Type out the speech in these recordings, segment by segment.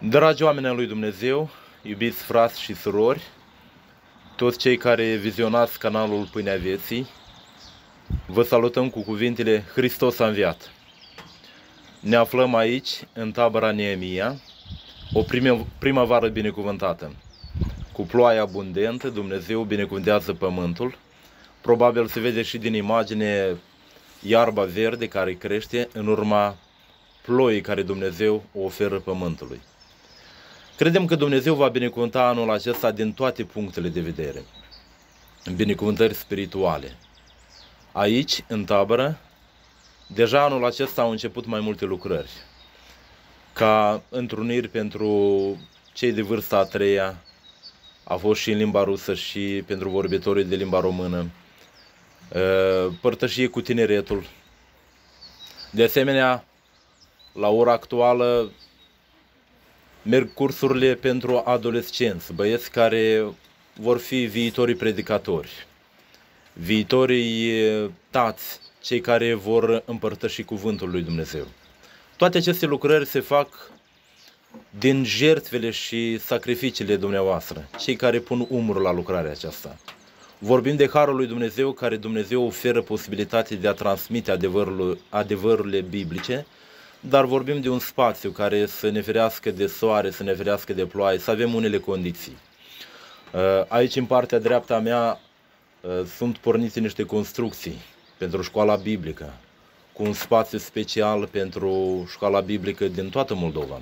Dragi oameni ai lui Dumnezeu, iubiți frați și surori, toți cei care vizionați canalul Pâinea Vieții, vă salutăm cu cuvintele Hristos a înviat. Ne aflăm aici, în tabăra Neemia, o primăvară binecuvântată. Cu ploaie abundentă, Dumnezeu binecuvântează pământul. Probabil se vede și din imagine iarba verde care crește în urma ploii care Dumnezeu o oferă pământului. Credem că Dumnezeu va binecuvânta anul acesta din toate punctele de vedere. Binecuvântări spirituale. Aici, în tabără, deja anul acesta au început mai multe lucrări. Ca întruniri pentru cei de vârsta a treia, a fost și în limba rusă și pentru vorbitorii de limba română, părtășie cu tineretul. De asemenea, la ora actuală, merg cursurile pentru adolescenți, băieți care vor fi viitorii predicatori, viitorii tați, cei care vor împărtăși cuvântul lui Dumnezeu. Toate aceste lucrări se fac din jertfele și sacrificiile dumneavoastră, cei care pun umărul la lucrarea aceasta. Vorbim de harul lui Dumnezeu, care Dumnezeu oferă posibilitatea de a transmite adevărurile biblice, dar vorbim de un spațiu care să ne ferească de soare, să ne ferească de ploaie, să avem unele condiții. Aici, în partea dreaptă a mea, sunt pornite niște construcții pentru școala biblică, cu un spațiu special pentru școala biblică din toată Moldova.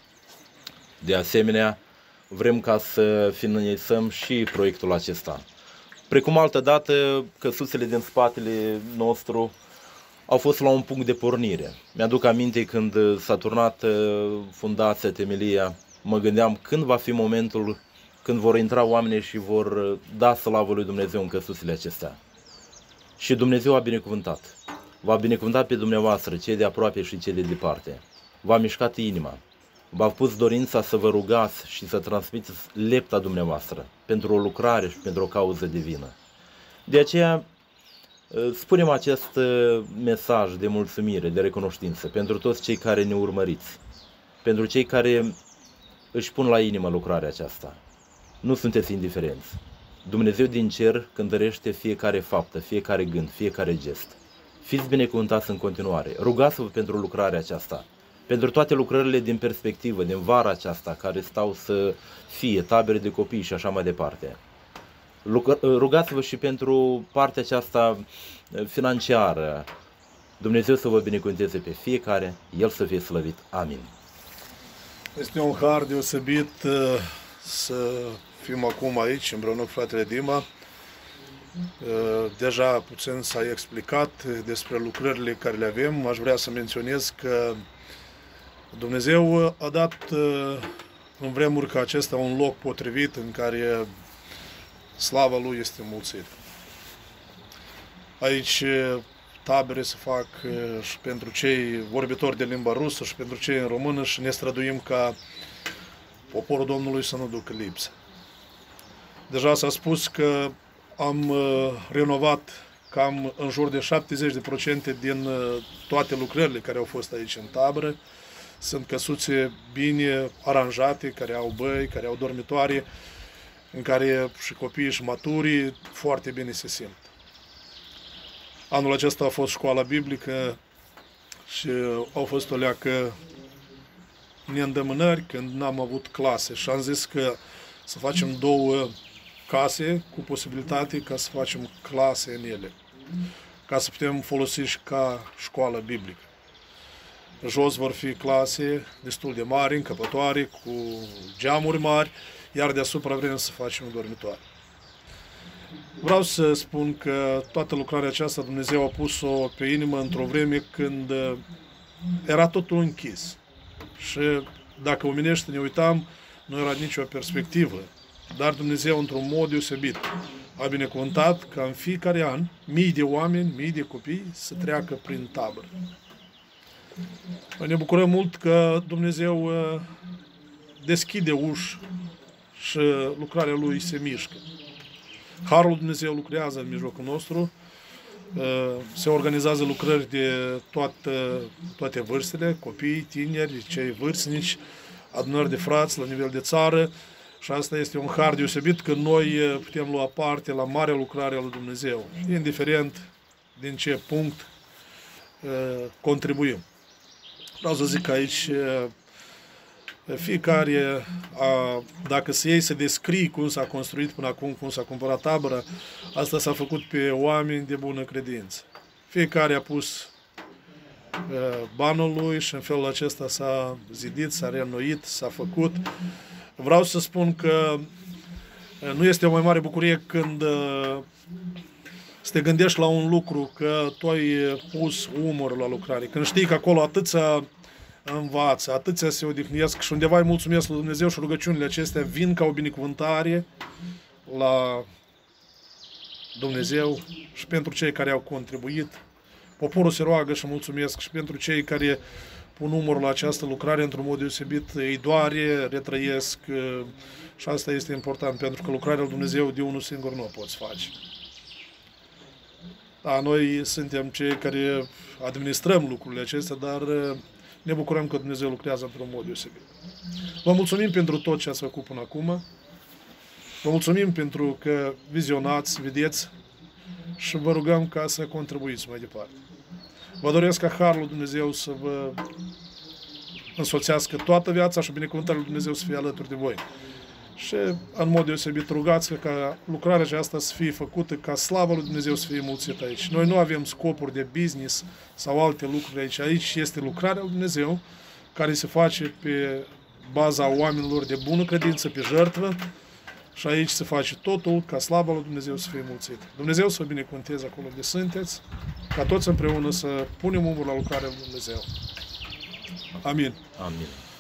De asemenea, vrem ca să finalizăm și proiectul acesta. Precum altă dată, căsuțele din spatele nostru au fost la un punct de pornire. Mi-aduc aminte când s-a turnat fundația, temelia, mă gândeam când va fi momentul când vor intra oamenii și vor da slavă lui Dumnezeu în căsuțele acestea. Și Dumnezeu a binecuvântat. V-a binecuvântat pe dumneavoastră, cei de aproape și cei de departe. V-a mișcat inima. V-a pus dorința să vă rugați și să transmiteți lepta dumneavoastră pentru o lucrare și pentru o cauză divină. De aceea, spunem acest mesaj de mulțumire, de recunoștință pentru toți cei care ne urmăriți, pentru cei care își pun la inimă lucrarea aceasta. Nu sunteți indiferenți. Dumnezeu din cer cântărește fiecare faptă, fiecare gând, fiecare gest. Fiți binecuvântați în continuare. Rugați-vă pentru lucrarea aceasta, pentru toate lucrările din perspectivă, din vara aceasta, care stau să fie tabere de copii și așa mai departe. Rugați-vă și pentru partea aceasta financiară. Dumnezeu să vă binecuvânteze pe fiecare, El să fie slăvit. Amin. Este un har deosebit să fim acum aici, împreună cu fratele Dima. Deja puțin s-a explicat despre lucrările care le avem. Aș vrea să menționez că Dumnezeu a dat în vremuri ca acesta un loc potrivit în care slava Lui este mulțită. Aici tabere se fac și pentru cei vorbitori de limba rusă și pentru cei în română și ne străduim ca poporul Domnului să nu ducă lipsă. Deja s-a spus că am renovat cam în jur de 70% din toate lucrările care au fost aici în tabără. Sunt căsuțe bine aranjate, care au băi, care au dormitoare, în care și copiii și maturii foarte bine se simt. Anul acesta a fost școala biblică și au fost o leacă neîndemânări când n-am avut clase și am zis că să facem două case cu posibilitate ca să facem clase în ele, ca să putem folosi și ca școală biblică. Jos vor fi clase destul de mari, încăpătoare, cu geamuri mari, iar deasupra vrem să facem un dormitor. Vreau să spun că toată lucrarea aceasta Dumnezeu a pus-o pe inimă într-o vreme când era totul închis. Și dacă omenește ne uitam, nu era nicio perspectivă. Dar Dumnezeu, într-un mod deosebit, a binecuvântat ca în fiecare an mii de oameni, mii de copii să treacă prin tabără. Ne bucurăm mult că Dumnezeu deschide uși și lucrarea Lui se mișcă. Harul Dumnezeu lucrează în mijlocul nostru, se organizează lucrări de toate vârstele, copii, tineri, cei vârstnici, adunări de frați la nivel de țară și asta este un har deosebit că noi putem lua parte la marea lucrare a lui Dumnezeu, indiferent din ce punct contribuim. Vreau să zic aici, fiecare, dacă să iei să descrii cum s-a construit până acum, cum s-a cumpărat tabăra, asta s-a făcut pe oameni de bună credință. Fiecare a pus banul lui și în felul acesta s-a zidit, s-a reînnoit, s-a făcut. Vreau să spun că nu este o mai mare bucurie când să te gândești la un lucru, că tu ai pus umărul la lucrare, când știi că acolo atâția învață, atâția se odihnesc și undeva îi mulțumesc lui Dumnezeu și rugăciunile acestea vin ca o binecuvântare la Dumnezeu și pentru cei care au contribuit. Poporul se roagă și mulțumesc și pentru cei care pun umărul la această lucrare într-un mod deosebit, îi doare, retrăiesc și asta este important, pentru că lucrarea lui Dumnezeu de unul singur nu o poți face. Da, noi suntem cei care administrăm lucrurile acestea, dar ne bucurăm că Dumnezeu lucrează într-un mod deosebit. Vă mulțumim pentru tot ce ați făcut până acum. Vă mulțumim pentru că vizionați, vedeți și vă rugăm ca să contribuiți mai departe. Vă doresc ca Harul lui Dumnezeu să vă însoțească toată viața și binecuvântarea lui Dumnezeu să fie alături de voi. Și în mod deosebit rugați ca lucrarea aceasta să fie făcută, ca slava lui Dumnezeu să fie mulțită aici. Noi nu avem scopuri de business sau alte lucruri aici. Aici este lucrarea lui Dumnezeu care se face pe baza oamenilor de bună credință, pe jertvă și aici se face totul ca slava lui Dumnezeu să fie mulțită. Dumnezeu să vă binecuvânteze acolo unde sunteți, ca toți împreună să punem umărul la lucrarea lui Dumnezeu. Amin. Amin.